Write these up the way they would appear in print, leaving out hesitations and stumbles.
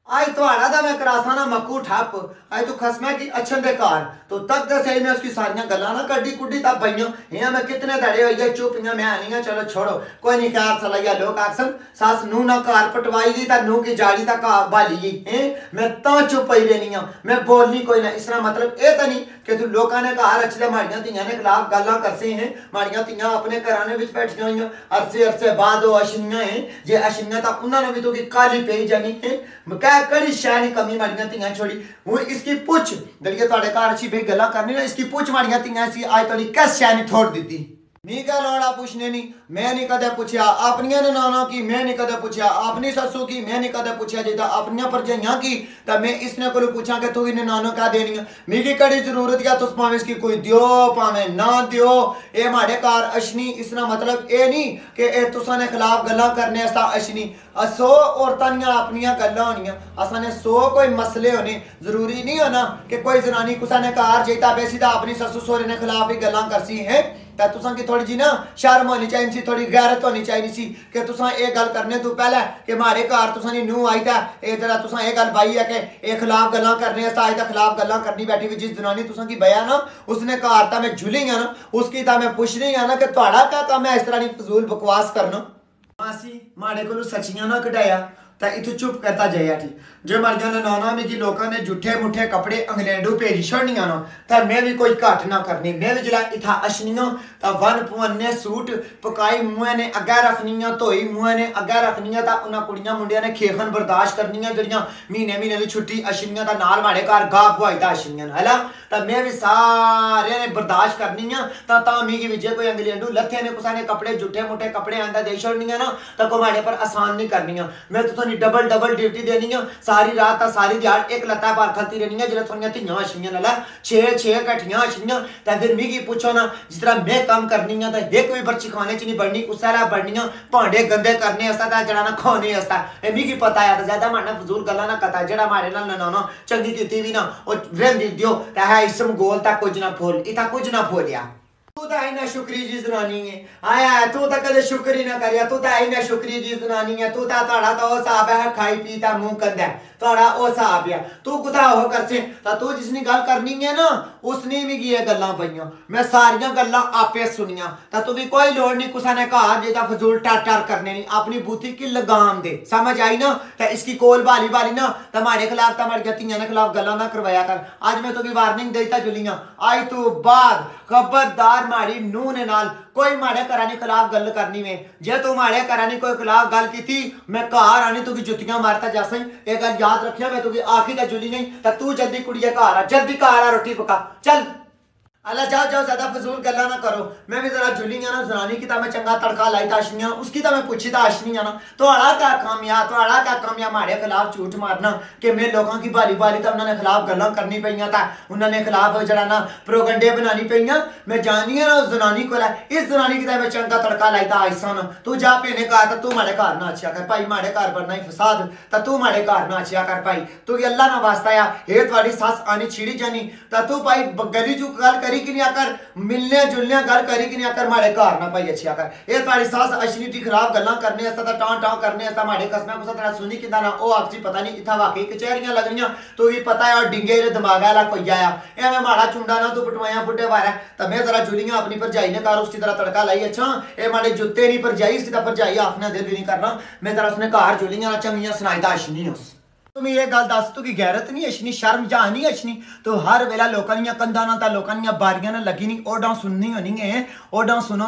आज थोड़ा दा मैं करासा ना मक्कू ठप आज तू खसमा की अच्छन दे कार तो तक दे सही मैं उसकी सारियां गल्ला ना कड्डी कुड्डी तब भईयो यहाँ मैं कितने दड़े हो ये चुप यहाँ मैं आनी चलो छोड़ो कोई नहीं कार चला या लोग आक्सन सास नू ना कार पटवाई गई ता नू की जाड़ी ता कार बाली गई हैं मैं ता चुप ही रहनी हूं मैं बोलनी कोई ना इसरा मतलब ए तो नहीं कि तू लोकां ने कार अच्छे माड़ियां तियां ने खिलाफ गल्ला करसे हैं माड़ियां तियां अपने घराने विच बैठियां हुई अरसे अरसे बाद अशनियां हैं जे अशनियां ता उन्होंने भी तो की काली पेई जानी है क्या कड़ी शह नहीं कमी माड़ियां तियां छोड़ी वो इसकी पुछ दड़िए ਤੁਹਾਡੇ ਘਰ अच्छी भाई गल्ला करनी ना इसकी पुछ माड़ियां तियां सी आज तोड़ी कस शह नहीं छोड़ दी नी का लौड़ा पूछने नहीं मैं नहीं कदे पूछया अपनिया ने नाना की मैं नहीं कदे पूछया अपनी ससु की मैं नहीं कदे पूछया जेदा अपनिया परजाइयां की ता मैं इसने को पूछा कि तू इन्हें नानो क्या देनी है मेरी कड़ी जरूरत या तुस पावे इसकी कोई दियो पावे ना दियो ए माड़े कार अशनी इसना मतलब ए नहीं कि ए तुसा ने खिलाफ गल्ला करने अस्ता अशनी 100 औरतां अपनियां गल्लां होनियां असा ने 100 कोई मसले होने जरूरी नहीं होना कि कोई जनानी कुसा ने कार जेता बेसी ता अपनी ससु सोरे ने खिलाफ ही गल्ला करसी है ता तुसा की थोड़ी जी ना शर्म होनी चाहिए सी थोड़ी गैरत होनी चाहिए सी कि तुसा ए गल करने तो पहले कि मारे घर तुसा नी नू आई ता ए जरा तुसा ए गल बाई है कि ए खिलाफ गल्ला करने अस्ता आज ता खिलाफ गल्ला करनी बैठी हुई जिस जनानी तुसा की बया ना उसने घर ता मैं झुली है ना उसकी ता मैं पूछ रही है ना कि तुहाड़ा क्या काम है इस तरह की फजूल बकवास करना मासी माड़े को सचियां ना कटाया ता इतु चुप करता जाया थी जो मर जाना नाना में की लोगों ने झूठे मुठे कपड़े इंग्लैंडू भेजी छोड़निया ना ता मैं भी कोई घट ना करनी मैं भी जिला इथा अशनिया ता वन पुवन्ने सूट पकाई मुंह ने अगे रखनिया धोई मुंह ने अगे रखनिया ता उन्हां कुड़ियां मुंडियां ने खेखन बर्दाश्त करनिया जड़ियां महीने महीने दी छुट्टी अशनिया ता नाल माड़े घर गा पुआई दा अशनिया हला ता मैं भी सारे ने बर्दाश्त करनिया ता मी की विजय कोई इंग्लैंडू लथे ने कुसा ने कपड़े झूठे मुठे कपड़े आंदा दे छोड़निया ना ता को माड़े पर आसान नहीं करनिया मैं तो डबल डबल ड्यूटी देनी है सारी रात सारी दिहाड़ एक लत्ता पर खलती रहनी है जिला थोड़ियां धियां अछियां लला 6 कट्ठियां अछियां ता फिर मिगी पूछो ना जिस तरह मैं काम करनी है ता एक भी बर्ची खाने च नहीं बढ़नी उसला बढ़नियां भांडे गंदे करने अस्ता ता जड़ा ना खाने अस्ता ए मिगी पता है ज्यादा मारना फजूल गल्ला ना कता जड़ा मारे नाल ननाना चंगी कीती भी ना ओ रहंदी दियो ता है इसम गोल ता कुछ ना फोल इता कुछ ना फोलिया तू तो ना शुक्री जी जनानी है आया तू तो कदे शुक्र ही ना करिया तू तो ना शुक्री जी जनानी है तू ताड़ा तो साहब है खाई पीता मुंह कंदा ताड़ा ओ साहब है तू कुदा हो करसे ता तू जिसनी गल करनी है ना उसने भी की गल्लां पईयां मैं सारियां गल्लां आपे सुनियां ता तू भी कोई लोड़ नहीं कुसा ने घर जेदा फजूल टर करने नहीं अपनी बूथी की लगाम दे समझ आई ना ता इसकी कोल बाली बाली ना तुम्हारे खिलाफ ता मर गतियां ने खिलाफ गल्लां ना करवाया कर आज मैं तो की वार्निंग देता जुलियां आई तू बाद खबरदार मारी नू ने नाल कोई माड़े घरानी खिलाफ गल करनी में जे तू माड़े घरानी कोई खिलाफ गल की मैं घर आनी तू जुतियां मारता जासा एक गल याद रखिया मैं तू आखी ता जुली नहीं ता तू जल्दी कुड़िया घर आ जल्दी घर आ रोटी पका चल अल्लाह जाओ जाओ ज्यादा फजूल गल्ला ना करो मैं भी जरा जुलियां ना जनानी की ता मैं चंगा तड़का लाई ता अशनियां उसकी ता मैं पूछी ता अशनियां ना तोड़ा क्या कामया मारे खिलाफ झूठ मारना कि मैं लोगों की बारी बारी ता उन्होंने खिलाफ गल्लां करनी पईयां ता उन्होंने खिलाफ जड़ा ना प्रोगंडे बनानी पईयां मैं जानी है ना उस जनानी को इस जनानी की ता मैं चंगा तड़का लाई ता आइसा ना तू जा पेने का ता तू मारे घर ना अच्छा कर भाई मारे घर बनना ही फसाद ता तू मारे घर ना अच्छा कर भाई तू अल्लाह ना वास्ता या हे तुम्हारी सस आनी छिड़ी जानी ता तू भाई गली चू गल करी कि नहीं आकर मिलने जुलने गल करी कि नहीं आकर मारे घर ना पाई अच्छी आकर ये तुम्हारी सास अशनी टी खराब गल्ला करने अस्ता टां टां करने अस्ता मारे कसना कुसा तरह सुनी किदा ना ओ आपसी पता नहीं इथा वाकई कचहरियां लगनियां तो ये पता है और डिंगे रे दिमाग वाला कोई आया ए मैं माड़ा चुंडा ना तू पटवाया बुड्ढे वारा ता मैं जरा जुलियां अपनी भरजाई ने कर उसकी तरह तड़का लाई अच्छा ए माड़े जुत्ते नहीं भरजाई इसकी तरह भरजाई आखना दिल भी नहीं करना मैं जरा उसने घर जुलियां चंगियां सुनाईदा अशनी उस तुम ये गल दस तू की गैरत नहीं अशनी शर्म जा नहीं अशनी तो हर वेला लोकां दियां कंधां ना ता लोकां दियां बारियां ना लगी नहीं ओडां सुननी होनी है ओडां सुनो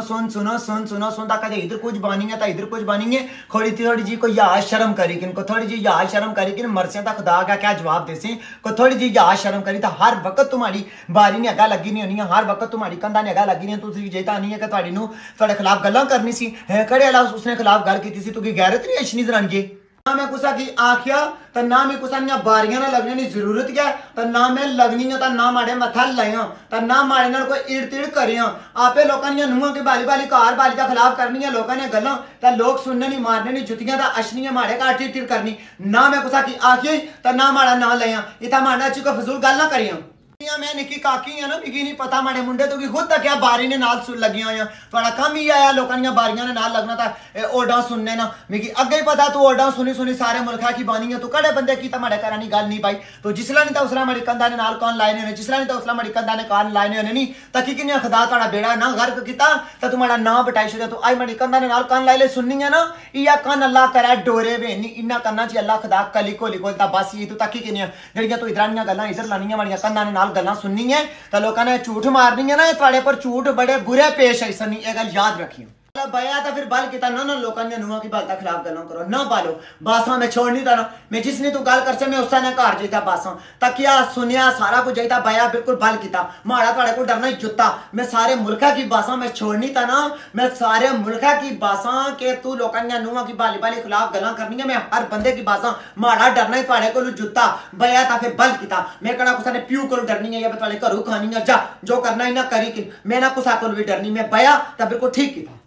सुन ता कदे इधर कुछ बानी है ता इधर कुछ बानी है थोड़ी जी कोई याद शर्म करी किन को थोड़ी जी याद शर्म करी किन मरसे ता खुदा का क्या जवाब देसे को थोड़ी जी याद शर्म करी ता हर वक्त तुम्हारी बारी ने अगा लगी नहीं होनी है हर वक्त तुम्हारी कंधा ने अगा लगी नहीं तुसी जेता नहीं है कि तुहाडी नू तुहाडे खिलाफ गल्लां करनी सी है कड़े वाला उसने खिलाफ गल कीती सी तू की गैरत नहीं अशनी जनानी ना मैं कुसा की आखिया तो ना मैं कुसा बारियां ना लगने की जरूरत क्या तो ना मैं लगनी है तो ना माड़े मथा लाया तो ना माड़े नाल कोई इड़ तिड़ करिया आपे लोकां दी नुहां के बाली बाली कार बाली का खिलाफ करनी है लोकां ने गल्लां तो लोग सुनने नहीं मारने नहीं जुतियां दा अशनियां माड़े का टिड़ टिड़ करनी ना मैं कुसा की आखिया तो ना माड़ा ना लाया इता माड़ा ची को फजूल गल ना करिया मैं निकी काकी है ना मिगी नहीं पता माड़े मुंडे तो खुद तक क्या बारी ने नाल सुन लगी हुई थोड़ा कम ही आया लोगों दी बारियां ने नाल लगना था ओडा सुनने ना मिगी अगे ही पता तू ओडा सुनी सुनी सारे मुल्खा की बानी है तू कड़े बंदे की माड़े घर नहीं गल नहीं पाई तो जिसला नहीं था उसला मड़ी कंधा ने नाल कौन लाए ने जिसला नहीं था उसला मड़ी कंधा ने कान लाए ने नहीं तकी कि खुदा थोड़ा बेड़ा ना गर्क किया तो तू माड़ा ना बटाई छड़िया तू आई मड़ी कंधा ने नाल कान लाई ले सुननी है ना या कान अल्लाह करे डोरे वे नहीं इन्ना करना चाहिए अल्लाह खुदा कली कोली कोलता बस ये तू तकी कि जड़ियां तू इधर गल्लां इधर लानियां माड़ियां कंधा ने नाल गल्लां सुननी है तो लोगों ने झूठ मारनी है ना थोड़े पर झूठ बड़े बुरे पेश आई सनी ये गल याद रखियो बया तो फिर बल किता ना लोगों ने नुआ की बात खिलाफ गल्लां करो ना बालो बासा मैं छोड़नी था ना मैं जिसने तू गल कर से मैं उसने घर जाता बासा तकिया सुनिया सारा कुछ जाता बया बिल्कुल बल किता माड़ा थोड़े को डरना जुत्ता मैं सारे मुल्का की बासा मैं छोड़नी था ना मैं सारे मुल्का की बासा के तू लोगों ने नुआ की बाली बाली खिलाफ गल्लां करनी है मैं हर बंदे की बासा माड़ा डरना ही थोड़े को जुत्ता बया था फिर बल किता मैं कड़ा कुछ ने प्यू को डरनी है या मैं थोड़े घरों खानी है जा जो करना ही ना करी मैं ना कुछ को भी डरनी मैं बया तो बिल्कुल ठीक किया।